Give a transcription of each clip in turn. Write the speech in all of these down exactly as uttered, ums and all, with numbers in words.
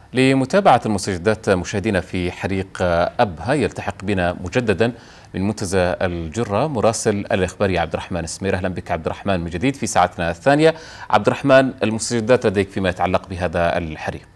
لمتابعة المستجدات مشاهدينا في حريق أبها يلتحق بنا مجددا من منتزه الجرة مراسل الإخباري عبد الرحمن السمير. أهلا بك عبد الرحمن من جديد في ساعتنا الثانية. عبد الرحمن، المستجدات لديك فيما يتعلق بهذا الحريق؟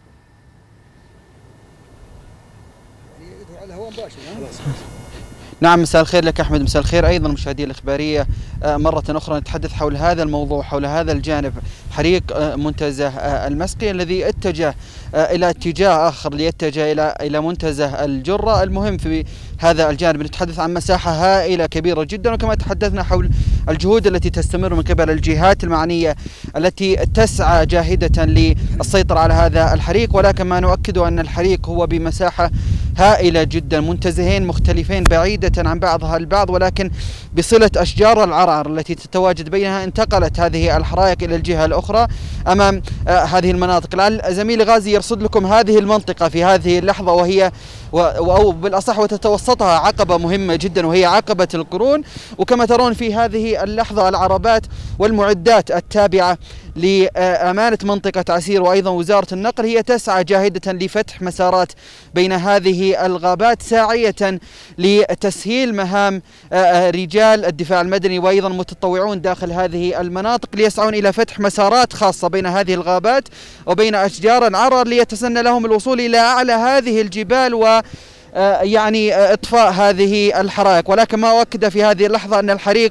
نعم، مساء الخير لك أحمد، مساء الخير أيضا مشاهدي الإخبارية. مرة أخرى نتحدث حول هذا الموضوع، حول هذا الجانب، حريق منتزه المسقي الذي اتجه إلى اتجاه آخر ليتجه إلى إلى منتزه الجرة. المهم في هذا الجانب نتحدث عن مساحة هائلة كبيرة جدا، وكما تحدثنا حول الجهود التي تستمر من قبل الجهات المعنية التي تسعى جاهدة للسيطرة على هذا الحريق، ولكن ما نؤكد أن الحريق هو بمساحة هائلة جدا، منتزهين مختلفين بعيدة عن بعضها البعض، ولكن بصلة أشجار العرعر التي تتواجد بينها انتقلت هذه الحرائق إلى الجهة الأخرى أمام آه هذه المناطق. الآن زميلي غازي يرصد لكم هذه المنطقة في هذه اللحظة، وهي أو بالأصح وتتوسطها عقبة مهمة جدا، وهي عقبة القرون. وكما ترون في هذه اللحظة العربات والمعدات التابعة لأمانة منطقة عسير وأيضا وزارة النقل هي تسعى جاهدة لفتح مسارات بين هذه الغابات، ساعية لتسهيل مهام رجال الدفاع المدني وأيضا متطوعون داخل هذه المناطق ليسعون إلى فتح مسارات خاصة بين هذه الغابات وبين أشجار العرر ليتسنى لهم الوصول إلى أعلى هذه الجبال و يعني إطفاء هذه الحرائق. ولكن ما أؤكد في هذه اللحظة أن الحريق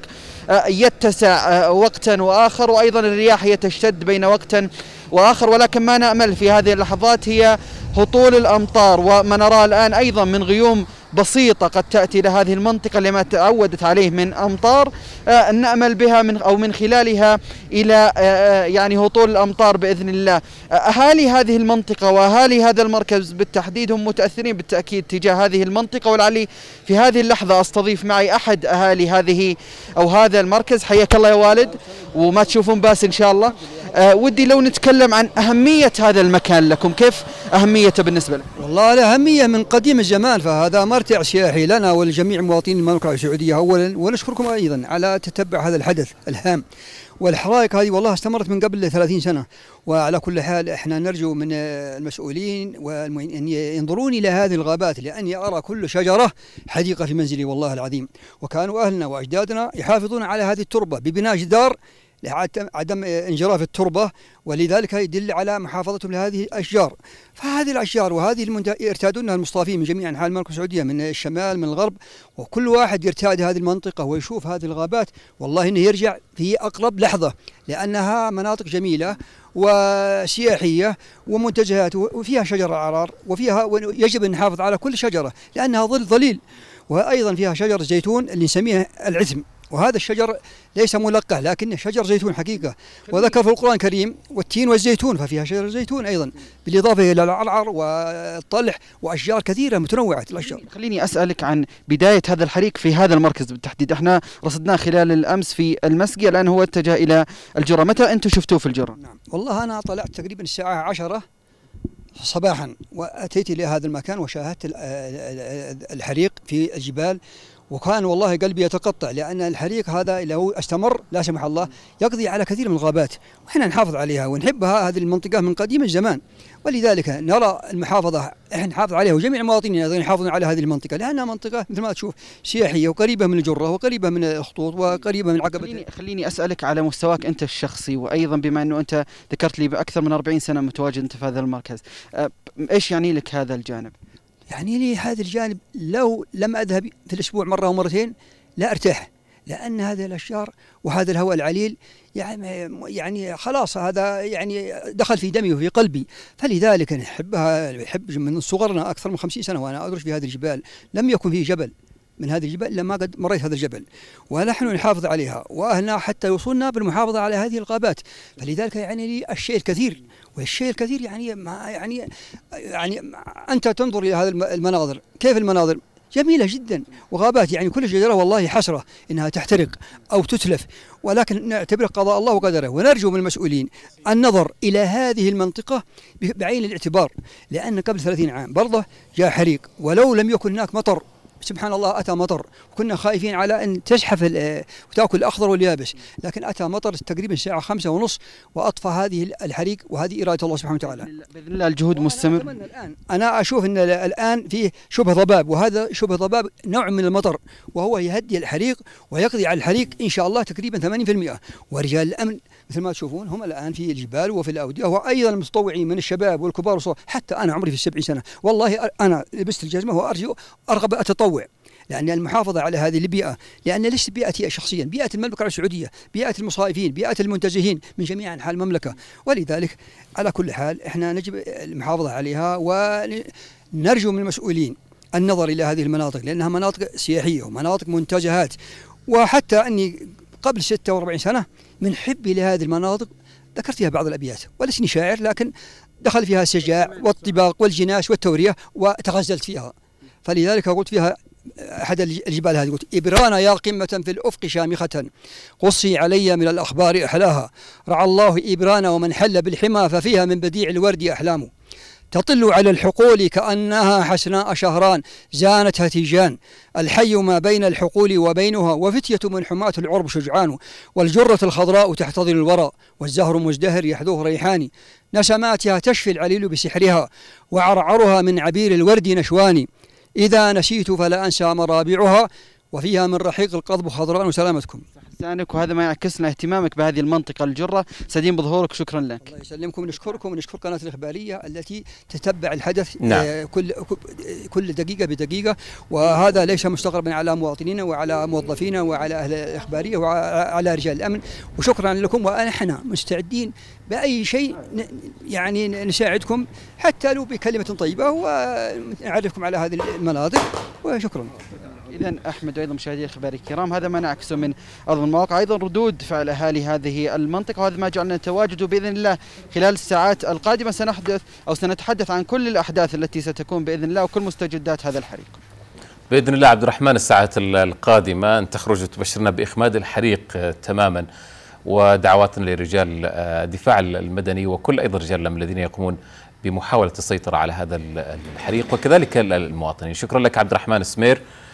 يتسع وقتا وآخر، وأيضا الرياح هي تشتد بين وقت وآخر، ولكن ما نأمل في هذه اللحظات هي هطول الأمطار، وما نراه الآن أيضا من غيوم بسيطة قد تأتي لهذه المنطقة لما تعودت عليه من أمطار، آه نأمل بها من أو من خلالها إلى آه يعني هطول الأمطار بإذن الله. آه أهالي هذه المنطقة وأهالي هذا المركز بالتحديد هم متأثرين بالتأكيد تجاه هذه المنطقة، ولعلي في هذه اللحظة أستضيف معي أحد أهالي هذه أو هذا المركز. حياك الله يا والد، وما تشوفون باس إن شاء الله. آه ودي لو نتكلم عن أهمية هذا المكان لكم، كيف أهميته بالنسبة لكم؟ والله الأهمية من قديم الزمان، فهذا مرتع سياحي لنا ولجميع مواطنين المملكة السعودية أولا، ونشكركم أيضا على تتبع هذا الحدث الهام. والحرائق هذه والله استمرت من قبل ثلاثين سنة، وعلى كل حال احنا نرجو من المسؤولين أن ينظرون إلى هذه الغابات، لأني أرى كل شجرة حديقة في منزلي والله العظيم. وكانوا أهلنا وأجدادنا يحافظون على هذه التربة ببناء جدار عدم انجراف التربة، ولذلك يدل على محافظتهم لهذه الأشجار. فهذه الأشجار وهذه المنت... يرتادونها المصطافين من جميع أنحاء المملكة السعودية، من الشمال من الغرب، وكل واحد يرتاد هذه المنطقة ويشوف هذه الغابات والله إنه يرجع في أقرب لحظة، لأنها مناطق جميلة وسياحية ومنتزهات وفيها شجر العرار، وفيها يجب أن نحافظ على كل شجرة لأنها ظل ظليل. وأيضا فيها شجر الزيتون اللي نسميه العثم، وهذا الشجر ليس ملقح لكنه شجر زيتون حقيقة، وذكر في القرآن الكريم والتين والزيتون، ففيها شجر الزيتون أيضا بالإضافة إلى العرعر والطلح وأشجار كثيرة متنوعة الأشجار. خليني أسألك عن بداية هذا الحريق في هذا المركز بالتحديد. احنا رصدناه خلال الأمس في المسقي، الآن هو اتجه إلى الجرة. متى أنتم شفتوه في الجرة؟ نعم والله أنا طلعت تقريبا الساعة عشرة صباحا وأتيت إلى هذا المكان وشاهدت الحريق في الجبال، وكان والله قلبي يتقطع، لأن الحريق هذا لو استمر لا سمح الله يقضي على كثير من الغابات، وإحنا نحافظ عليها ونحبها هذه المنطقة من قديم الزمان، ولذلك نرى المحافظة إحنا نحافظ عليها وجميع المواطنين أيضا يحافظون على هذه المنطقة، لأنها منطقة مثل ما تشوف سياحية وقريبة من الجرة وقريبة من الخطوط وقريبة من عقبة. خليني, خليني أسألك على مستواك أنت الشخصي، وأيضا بما أنه أنت ذكرت لي بأكثر من أربعين سنة متواجد أنت في هذا المركز، إيش يعني لك هذا الجانب؟ يعني لي هذا الجانب لو لم أذهب في الأسبوع مرة ومرتين لا أرتاح، لأن هذه الأشجار وهذا الهواء العليل يعني يعني خلاص هذا يعني دخل في دمي وفي قلبي، فلذلك نحبها نحب من صغرنا أكثر من خمسين سنة وأنا أدرس في هذه الجبال، لم يكن فيه جبل من هذه الجبال إلا ما قد مريت هذا الجبل، ونحن نحافظ عليها، وأهلنا حتى يوصلنا بالمحافظة على هذه الغابات، فلذلك يعني لي الشيء الكثير، والشيء الكثير يعني ما يعني يعني أنت تنظر إلى هذه المناظر، كيف المناظر جميلة جدا، وغابات يعني كل شجرة والله حسرة إنها تحترق أو تتلف، ولكن نعتبر قضاء الله وقدره، ونرجو من المسؤولين النظر إلى هذه المنطقة بعين الاعتبار، لأن قبل ثلاثين عام برضه جاء حريق ولو لم يكن هناك مطر سبحان الله أتى مطر وكنا خايفين على أن تزحف وتأكل الأخضر واليابس، لكن أتى مطر تقريبا الساعة خمسة ونص وأطفى هذه الحريق، وهذه إرادة الله سبحانه وتعالى. بإذن الله الجهود مستمر. الآن أنا أشوف أن الآن فيه شبه ضباب، وهذا شبه ضباب نوع من المطر وهو يهدي الحريق ويقضي على الحريق إن شاء الله تقريبا ثمانين بالمئة. ورجال الأمن مثل ما تشوفون هم الآن في الجبال وفي الأودية، وأيضا المتطوعين من الشباب والكبار والصغار. حتى أنا عمري في السبعين سنة والله أنا لبست الجزمة وأرجو أرغب أتطوع، لأن المحافظة على هذه البيئة، لأن ليست بيئتي شخصيا، بيئة المملكة العربية السعودية، بيئة المصائفين، بيئة المنتزهين من جميع أنحاء المملكة. ولذلك على كل حال إحنا نجب المحافظة عليها، ونرجو من المسؤولين النظر إلى هذه المناطق، لأنها مناطق سياحية ومناطق منتجهات. وحتى أني قبل ستة وأربعين سنة من حبي لهذه المناطق ذكرت فيها بعض الأبيات، ولسني شاعر، لكن دخل فيها السجاع والطباق والجناش والتورية وتغزلت فيها. فلذلك قلت فيها أحد الجبال هذه، قلت: إبرانا يا قمة في الأفق شامخة، قصي علي من الأخبار أحلاها، رعى الله إبرانا ومن حل بالحمى، ففيها من بديع الورد أحلام، تطل على الحقول كأنها حسناء شهران، زانتها تيجان، الحي ما بين الحقول وبينها، وفتية من حماة العرب شجعان، والجرة الخضراء تحتضن الورى، والزهر مزدهر يحذوه ريحان، نسماتها تشفي العليل بسحرها، وعرعرها من عبير الورد نشوان، إذا نسيت فلا أنسى مرابعها، وفيها من رحيق القضب خضراء. وسلامتكم. لسانك، وهذا ما يعكسنا اهتمامك بهذه المنطقة الجرة. سعيدين بظهورك، شكرا لك. الله يسلمكم، ونشكركم ونشكر قناة الإخبارية التي تتبع الحدث نعم. كل كل دقيقة بدقيقة، وهذا ليس مستغربا على مواطنينا وعلى موظفينا وعلى أهل الإخبارية وعلى رجال الأمن، وشكرا لكم. ونحن مستعدين بأي شيء يعني نساعدكم، حتى لو بكلمة طيبة، ونعرفكم على هذه المناطق، وشكرا. إذن أحمد وأيضا مشاهدي الإخباري الكرام، هذا ما نعكسه من أرض المواقع، أيضا ردود فعل أهالي هذه المنطقة، وهذا ما جعلنا نتواجد. بإذن الله خلال الساعات القادمة سنحدث أو سنتحدث عن كل الأحداث التي ستكون بإذن الله وكل مستجدات هذا الحريق بإذن الله. عبد الرحمن، الساعات القادمة أن تخرج وتبشرنا بإخماد الحريق تماما، ودعواتنا لرجال الدفاع المدني وكل أيضا رجال الأمن الذين يقومون بمحاولة السيطرة على هذا الحريق، وكذلك المواطنين. شكرا لك عبد الرحمن سمير.